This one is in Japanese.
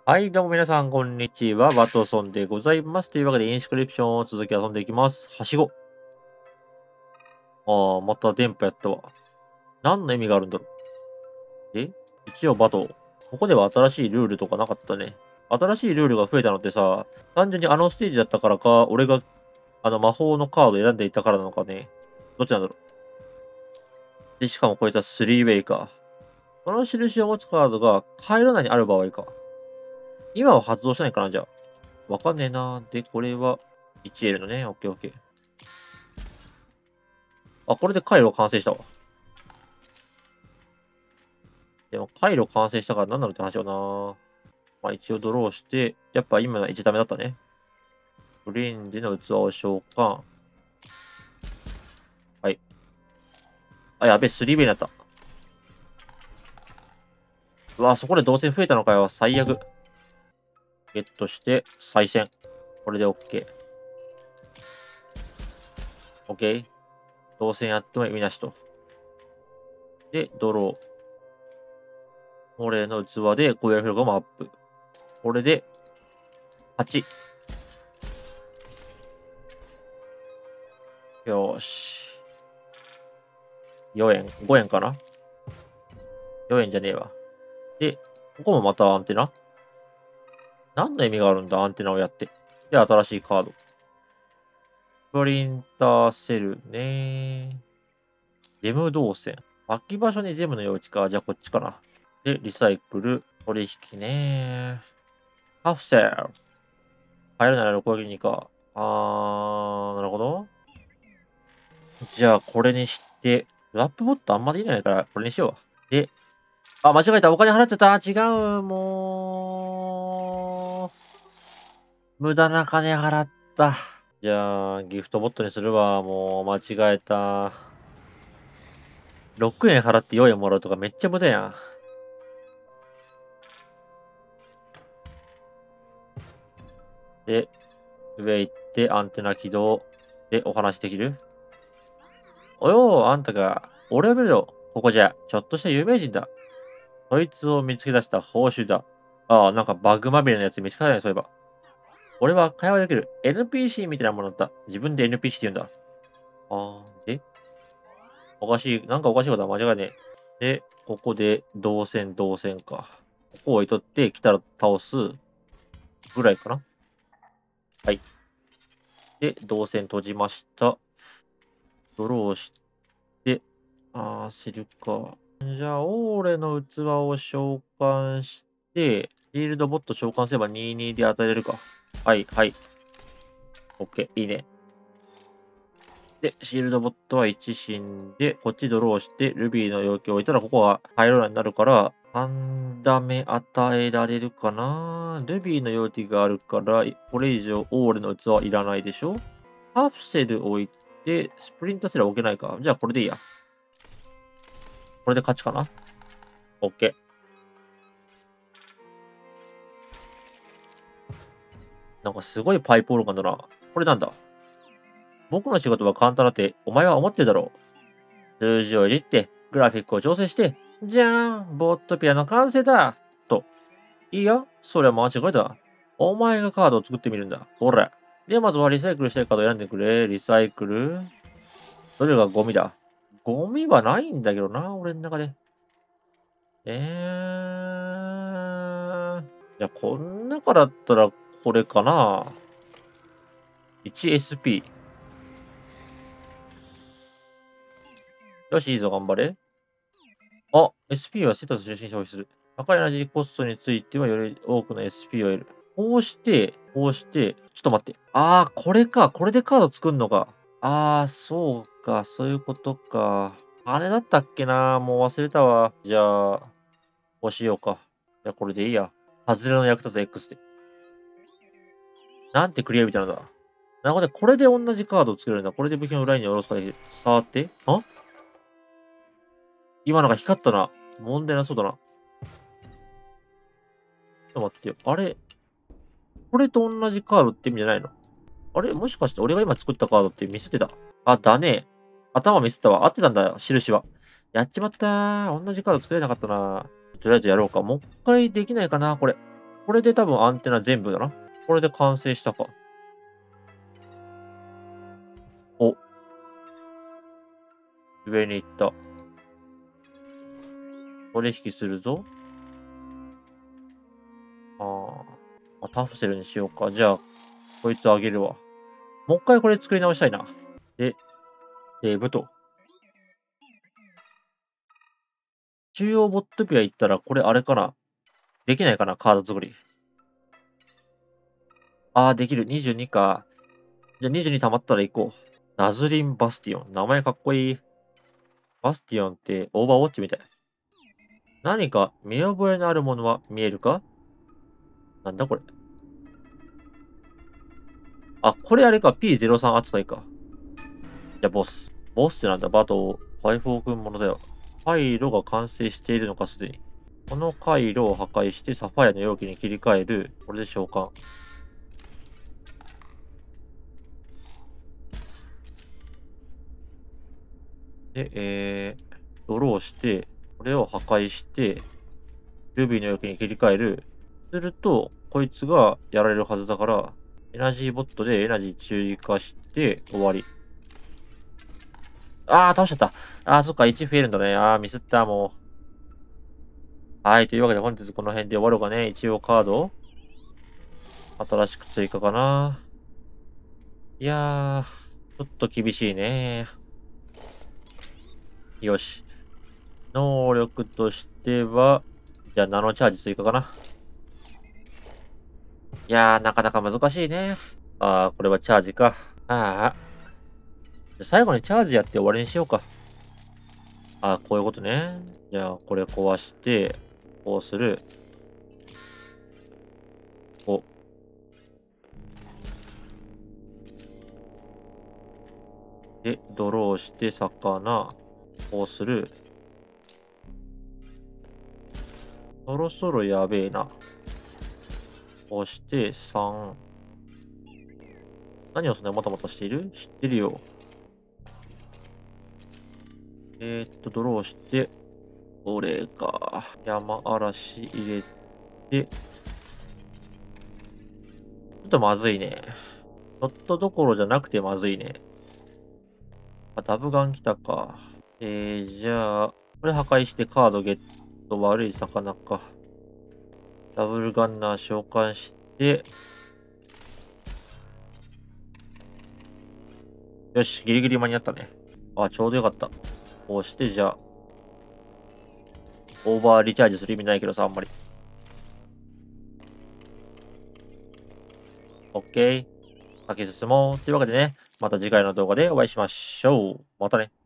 はい、どうも皆さん、こんにちは。ワトソンでございます。というわけで、インスクリプションを続き遊んでいきます。はしご。また電波やったわ。何の意味があるんだろう。一応バト。ここでは新しいルールとかなかったね。新しいルールが増えたのってさ、単純にあのステージだったからか、俺が魔法のカードを選んでいたからなのかね。どっちなんだろう。で、しかもこいつはスリーウェイか。この印を持つカードが回路内にある場合か。今は発動しないかな、じゃあ。わかんねえな。で、これは 1L のね。オッケーオッケー。あ、これで回路完成したわ。でも回路完成したから何なのって話よな。まあ一応ドローして、やっぱ今のは1ダメだったね。オレンジの器を召喚。はい。あ、やべえ、スリーベになった。うわ、そこで動線増えたのかよ。最悪。ゲットして、再戦。これで OK。OK。動線やっても意味なしと。で、ドロー。これの器で攻撃力もアップ。これで、8。よーし。4円、5円かな？ 4 円じゃねえわ。で、ここもまたアンテナ？何の意味があるんだ、アンテナをやって。で、新しいカード。プリンターセルね。ジェム動線。空き場所にジェムの用地か。じゃあこっちかな。で、リサイクル。取引ね。カプセル。入るなら攻撃にか。なるほど。じゃあこれにして、ラップボットあんまりいないから、これにしよう。で、あ、間違えた。お金払ってた。違う。もう、無駄な金払った。じゃあ、ギフトボットにするわ。もう、間違えた。6円払って4円もらうとかめっちゃ無駄やん。で、上行ってアンテナ起動。で、お話できる？およ、あんたが、俺を見るよ。ここじゃ、ちょっとした有名人だ。そいつを見つけ出した報酬だ。ああ、なんかバグまみれのやつ見つからない、そういえば。俺は会話できる NPC みたいなものだった。自分で NPC って言うんだ。おかしい、なんかおかしいことは間違いねえ。で、ここで動線か。ここ置いとって、来たら倒すぐらいかな。はい。で、動線閉じました。ドローして、セルか。じゃあ、オーレの器を召喚して、シールドボット召喚すれば22で与えれるか。はい、はい。OK、いいね。で、シールドボットは1死んで、こっちドローして、ルビーの要求を置いたら、ここはハイローラになるから、3ダメ与えられるかな。ルビーの要求があるから、これ以上オーレの器はいらないでしょ。カプセル置いて、スプリントセルは置けないか。じゃあこれでいいや。これで勝ちかな。OK。なんかすごいパイプオルガンだな。これなんだ？僕の仕事は簡単だって、お前は思ってるだろう。数字をいじって、グラフィックを調整して、じゃーん、ボットピアの完成だと。いいよ、それは間違いだ。お前がカードを作ってみるんだ。ほら。ではまずはリサイクルしたいカードを選んでくれ。リサイクル。どれがゴミだ？ゴミはないんだけどな、俺の中で。じゃあ、こん中だったらこれかな。1SP。よし、いいぞ、頑張れ。SP はセットと中心消費する。高いエナジーコストについてはより多くの SP を得る。こうして、ちょっと待って。これか。これでカード作るのか。そうか。そういうことか。あれだったっけな。もう忘れたわ。じゃあ、こうしようか。じゃあ、これでいいや。外れの役立つ X で。なんてクリアみたいなのだ。なるほどね。これで同じカードを作れるんだ。これで部品をラインに下ろすからできる。触って。今なんか光ったな。問題なそうだな。ちょっと待ってよ。あれこれと同じカードって意味じゃないの？あれもしかして俺が今作ったカードってミスってた？だね。頭ミスったわ。合ってたんだよ、印は。やっちまったー。同じカード作れなかったな。とりあえずやろうか。もう一回できないかな、これ。 これで多分アンテナ全部だな。これで完成したか。お、上に行った。取引するぞ。タフセルにしようか。じゃあ、こいつあげるわ。もう一回これ作り直したいな。で、セーブと。中央ボットピア行ったら、これあれかな。できないかな、カード作り。できる。22か。じゃあ22溜まったら行こう。ナズリン・バスティオン。名前かっこいい。バスティオンってオーバーウォッチみたい。何か見覚えのあるものは見えるか？なんだこれ。これあれか。P03 扱いか。じゃあボス。ボスってなんだ。バトー、解放軍ものだよ。回路が完成しているのかすでに。この回路を破壊してサファイアの容器に切り替える。これで召喚。で、ドローして、これを破壊して、ルビーの容器に切り替える。すると、こいつがやられるはずだから、エナジーボットでエナジー追加して終わり。倒しちゃった。そっか、1増えるんだね。ミスった、もう。はい、というわけで本日この辺で終わろうかね。一応カード、新しく追加かな。いやー、ちょっと厳しいね。よし。能力としては、じゃあナノチャージ追加かな。いやー、なかなか難しいね。これはチャージか。じゃあ最後にチャージやって終わりにしようか。こういうことね。じゃあ、これ壊して、こうする。お。で、ドローして魚。こうする。そろそろやべえな。こうして3。何をそんなにもたもたしている？知ってるよ。ドローして、これか。山嵐入れて、ちょっとまずいね。ちょっとどころじゃなくてまずいね。ダブガン来たか。じゃあ、これ破壊してカードゲット。悪い魚か。ダブルガンナー召喚して、よし、ギリギリ間に合ったね。ちょうどよかった。こうして、じゃあ、オーバーリチャージする意味ないけどさ、あんまり。OK。先進もう。というわけでね、また次回の動画でお会いしましょう。またね。